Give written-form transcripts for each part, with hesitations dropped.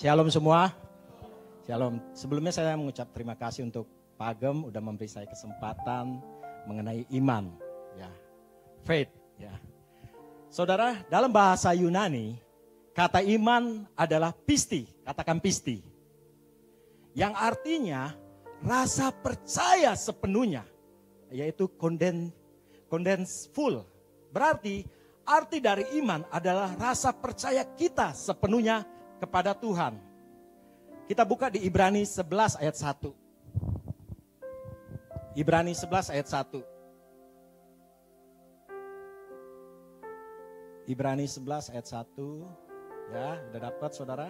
Shalom semua. Shalom. Sebelumnya saya mengucap terima kasih untuk Pak Agem udah memberi saya kesempatan mengenai iman, ya, faith, ya. Saudara, dalam bahasa Yunani, kata iman adalah pisti, katakan pisti. Yang artinya rasa percaya sepenuhnya, yaitu full. Berarti arti dari iman adalah rasa percaya kita sepenuhnya kepada Tuhan. Kita buka di Ibrani 11 ayat 1. Ibrani 11 ayat 1. Ibrani 11 ayat 1. Ya, udah dapat saudara?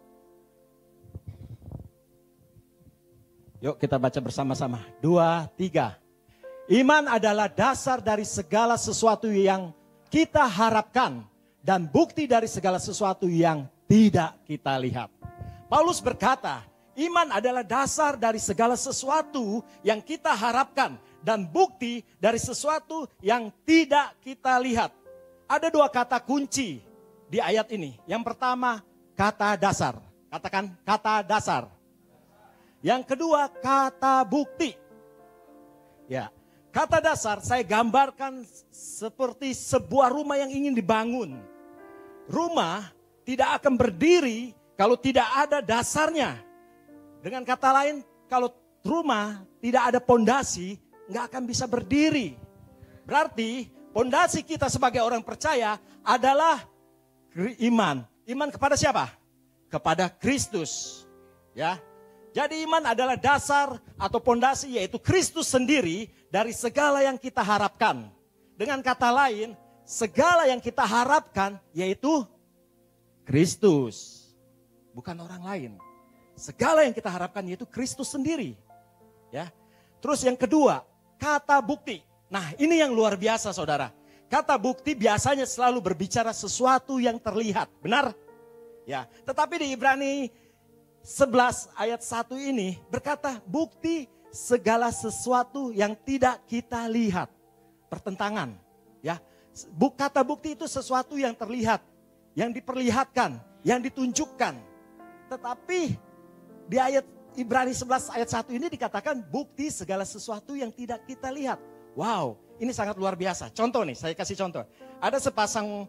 Yuk kita baca bersama-sama. 2, 3. Iman adalah dasar dari segala sesuatu yang kita harapkan dan bukti dari segala sesuatu yang tidak kita lihat. Paulus berkata, iman adalah dasar dari segala sesuatu yang kita harapkan dan bukti dari sesuatu yang tidak kita lihat. Ada dua kata kunci di ayat ini. Yang pertama, kata dasar. Katakan kata dasar. Yang kedua, kata bukti. Ya, kata dasar saya gambarkan seperti sebuah rumah yang ingin dibangun. Rumah tidak akan berdiri kalau tidak ada dasarnya. Dengan kata lain, kalau rumah tidak ada pondasi, nggak akan bisa berdiri. Berarti pondasi kita sebagai orang percaya adalah iman. Iman kepada siapa? Kepada Kristus. Ya. Jadi iman adalah dasar atau pondasi, yaitu Kristus sendiri dari segala yang kita harapkan. Dengan kata lain, segala yang kita harapkan yaitu Kristus, bukan orang lain. Segala yang kita harapkan yaitu Kristus sendiri. Ya. Terus yang kedua, kata bukti. Nah, ini yang luar biasa saudara. Kata bukti biasanya selalu berbicara sesuatu yang terlihat, benar? Ya. Tetapi di Ibrani 11 ayat 1 ini berkata bukti segala sesuatu yang tidak kita lihat. Pertentangan, ya. Kata bukti itu sesuatu yang terlihat, yang diperlihatkan, yang ditunjukkan. Tetapi di ayat Ibrani 11 ayat 1 ini dikatakan bukti segala sesuatu yang tidak kita lihat. Wow, ini sangat luar biasa. Contoh nih, saya kasih contoh. Ada sepasang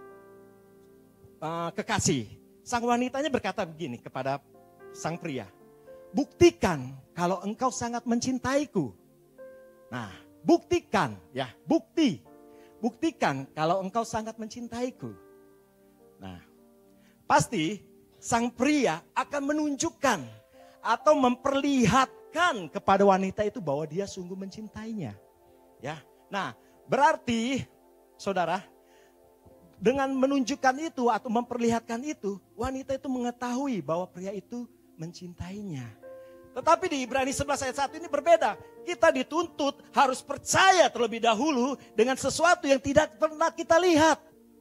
kekasih. Sang wanitanya berkata begini kepada sang pria. Buktikan kalau engkau sangat mencintaiku. Nah, buktikan, ya, bukti. Buktikan kalau engkau sangat mencintaiku. Nah, pasti sang pria akan menunjukkan atau memperlihatkan kepada wanita itu bahwa dia sungguh mencintainya. Ya. Nah, berarti saudara, dengan menunjukkan itu atau memperlihatkan itu, wanita itu mengetahui bahwa pria itu mencintainya. Tetapi di Ibrani 11 ayat 1 ini berbeda. Kita dituntut harus percaya terlebih dahulu dengan sesuatu yang tidak pernah kita lihat.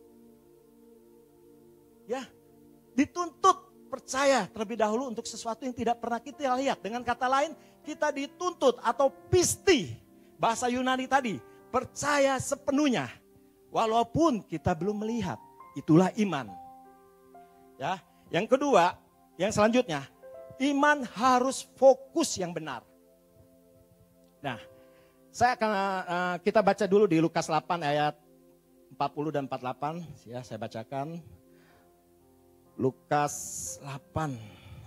Ya, dituntut percaya terlebih dahulu untuk sesuatu yang tidak pernah kita lihat. Dengan kata lain, kita dituntut atau pisti, bahasa Yunani tadi, percaya sepenuhnya. Walaupun kita belum melihat, itulah iman. Ya, yang kedua, yang selanjutnya, iman harus fokus yang benar. Nah, kita baca dulu di Lukas 8 ayat 40 dan 48, ya saya bacakan. Lukas 8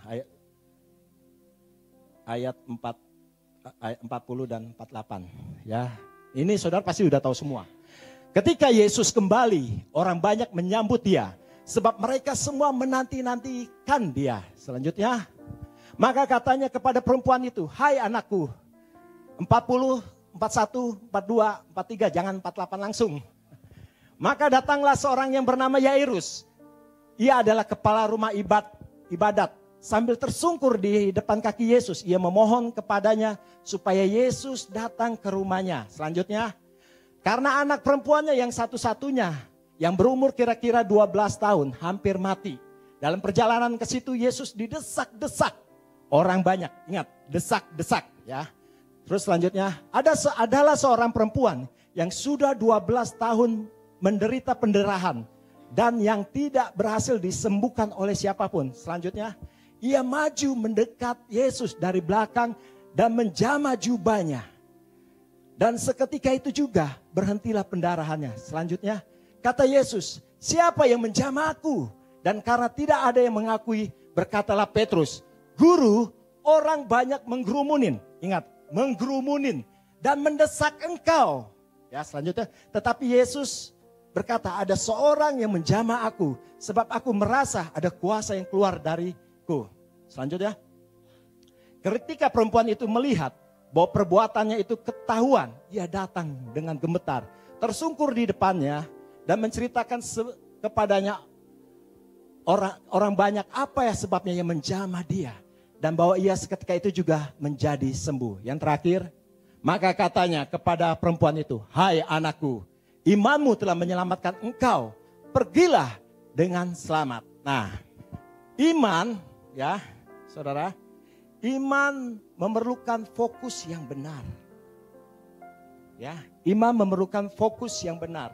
ayat 40 dan 48. Ya, ini saudara pasti sudah tahu semua. Ketika Yesus kembali, orang banyak menyambut dia. Sebab mereka semua menanti-nantikan dia. Selanjutnya, maka katanya kepada perempuan itu, hai anakku, 40, 41, 42, 43, jangan 48 langsung. Maka datanglah seorang yang bernama Yairus. Ia adalah kepala rumah ibadat. Sambil tersungkur di depan kaki Yesus, ia memohon kepadanya supaya Yesus datang ke rumahnya. Selanjutnya, karena anak perempuannya yang satu-satunya, yang berumur kira-kira 12 tahun, hampir mati. Dalam perjalanan ke situ Yesus didesak-desak orang banyak. Ingat, desak-desak ya. Terus selanjutnya, adalah seorang perempuan yang sudah 12 tahun menderita pendarahan. dan yang tidak berhasil disembuhkan oleh siapapun. Selanjutnya, ia maju mendekat Yesus dari belakang dan menjamah jubahnya. Dan seketika itu juga berhentilah pendarahannya. Selanjutnya, kata Yesus, siapa yang menjamah aku? Dan karena tidak ada yang mengakui, berkatalah Petrus, Guru, orang banyak menggerumunin. Ingat, menggerumunin dan mendesak engkau. Ya, selanjutnya, tetapi Yesus berkata, ada seorang yang menjamah aku, sebab aku merasa ada kuasa yang keluar dariku. Selanjutnya, ketika perempuan itu melihat bahwa perbuatannya itu ketahuan, ia datang dengan gemetar, tersungkur di depannya dan menceritakan kepadanya orang banyak apa ya sebabnya yang menjamah dia. Dan bahwa ia seketika itu juga menjadi sembuh. Yang terakhir, maka katanya kepada perempuan itu, hai anakku, imanmu telah menyelamatkan engkau, pergilah dengan selamat. Nah, iman ya saudara, iman memerlukan fokus yang benar. Ya, iman memerlukan fokus yang benar.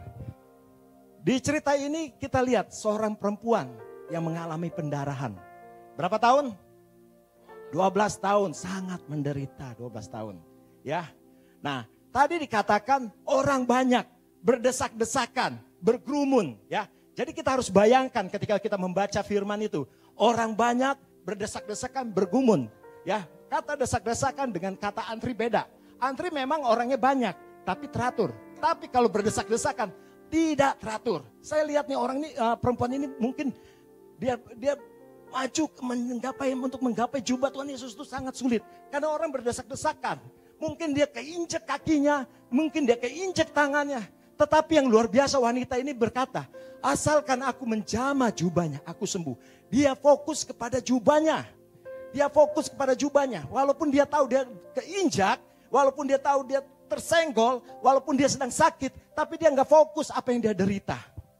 Di cerita ini kita lihat seorang perempuan yang mengalami pendarahan. Berapa tahun? 12 tahun, sangat menderita 12 tahun. Ya. Nah, tadi dikatakan orang banyak berdesak-desakan, berkerumun, ya. Jadi kita harus bayangkan ketika kita membaca firman itu, orang banyak berdesak-desakan, bergumun, ya. Kata desak-desakan dengan kata antri beda. Antri memang orangnya banyak, tapi teratur. Tapi kalau berdesak-desakan tidak teratur. Saya lihat nih orang ini, perempuan ini mungkin dia maju untuk menggapai jubah Tuhan Yesus itu sangat sulit. Karena orang berdesak-desakan. Mungkin dia keinjek kakinya, mungkin dia keinjek tangannya. Tetapi yang luar biasa wanita ini berkata, asalkan aku menjamah jubahnya, aku sembuh. Dia fokus kepada jubahnya. Dia fokus kepada jubahnya. Walaupun dia tahu dia keinjak, walaupun dia tahu dia tersenggol, walaupun dia sedang sakit, tapi dia nggak fokus apa yang dia derita.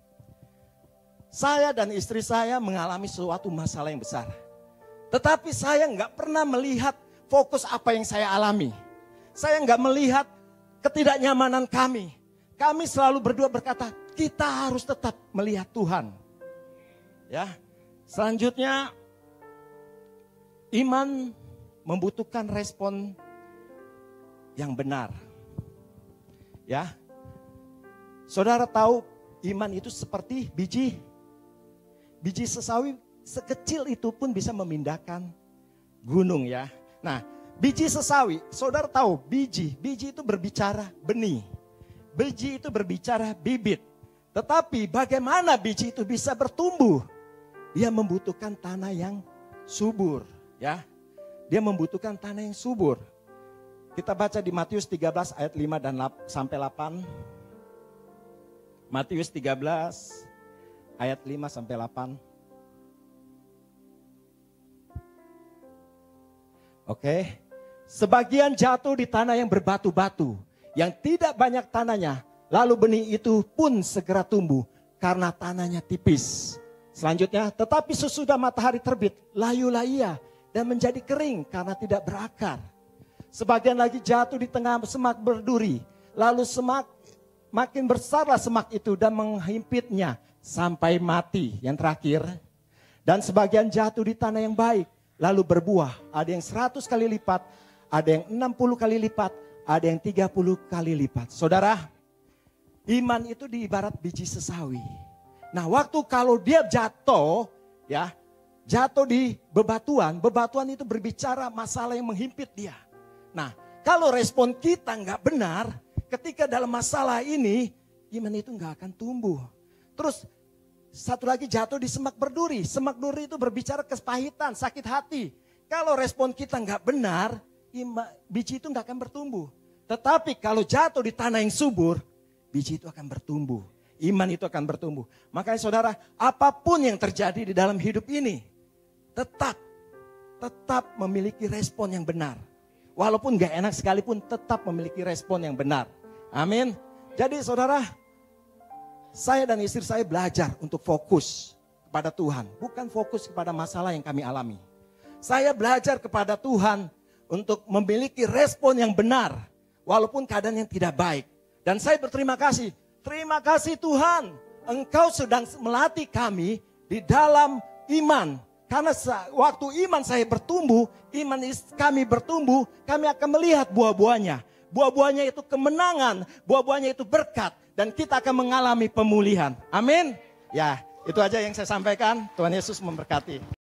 Saya dan istri saya mengalami suatu masalah yang besar. Tetapi saya nggak pernah melihat fokus apa yang saya alami. Saya nggak melihat ketidaknyamanan kami. Kami selalu berdua berkata, kita harus tetap melihat Tuhan. Ya. Selanjutnya, iman membutuhkan respon yang benar. Ya. Saudara tahu iman itu seperti biji sesawi, sekecil itu pun bisa memindahkan gunung ya. Nah, biji sesawi, saudara tahu biji itu berbicara benih. Biji itu berbicara bibit. Tetapi bagaimana biji itu bisa bertumbuh? Dia membutuhkan tanah yang subur ya. Dia membutuhkan tanah yang subur. Kita baca di Matius 13 ayat 5 dan sampai 8. Matius 13 ayat 5 sampai 8. Oke. Sebagian jatuh di tanah yang berbatu-batu, yang tidak banyak tanahnya, lalu benih itu pun segera tumbuh karena tanahnya tipis. Selanjutnya, tetapi sesudah matahari terbit, layulah ia dan menjadi kering karena tidak berakar. Sebagian lagi jatuh di tengah semak berduri, lalu makin besarlah semak itu dan menghimpitnya sampai mati. Yang terakhir, dan sebagian jatuh di tanah yang baik, lalu berbuah. Ada yang 100 kali lipat, ada yang 60 kali lipat, ada yang 30 kali lipat. Saudara, iman itu diibarat biji sesawi. Nah, waktu kalau dia jatuh, ya, jatuh di bebatuan itu berbicara masalah yang menghimpit dia. Nah, kalau respon kita nggak benar, ketika dalam masalah ini, iman itu nggak akan tumbuh. Terus satu lagi jatuh di semak berduri. Semak duri itu berbicara kepahitan, sakit hati. Kalau respon kita nggak benar, biji itu nggak akan bertumbuh. Tetapi kalau jatuh di tanah yang subur, biji itu akan bertumbuh. Iman itu akan bertumbuh. Makanya saudara, apapun yang terjadi di dalam hidup ini, tetap memiliki respon yang benar. Walaupun gak enak sekalipun, tetap memiliki respon yang benar. Amin. Jadi saudara, saya dan istri saya belajar untuk fokus kepada Tuhan. Bukan fokus kepada masalah yang kami alami. Saya belajar kepada Tuhan untuk memiliki respon yang benar. Walaupun keadaan yang tidak baik. Dan saya berterima kasih. Terima kasih Tuhan. engkau sedang melatih kami di dalam iman. Karena waktu iman saya bertumbuh, kami bertumbuh, kami akan melihat buah-buahnya. Buah-buahnya itu kemenangan, buah-buahnya itu berkat. Dan kita akan mengalami pemulihan. Amin. Ya, itu aja yang saya sampaikan. Tuhan Yesus memberkati.